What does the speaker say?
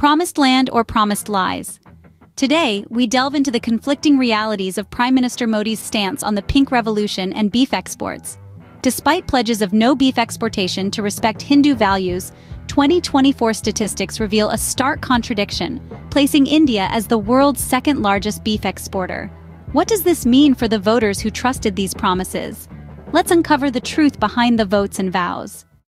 Promised land or promised lies? Today, we delve into the conflicting realities of Prime Minister Modi's stance on the pink revolution and beef exports. Despite pledges of no beef exportation to respect Hindu values, 2024 statistics reveal a stark contradiction, placing India as the world's second-largest beef exporter. What does this mean for the voters who trusted these promises? Let's uncover the truth behind the votes and vows.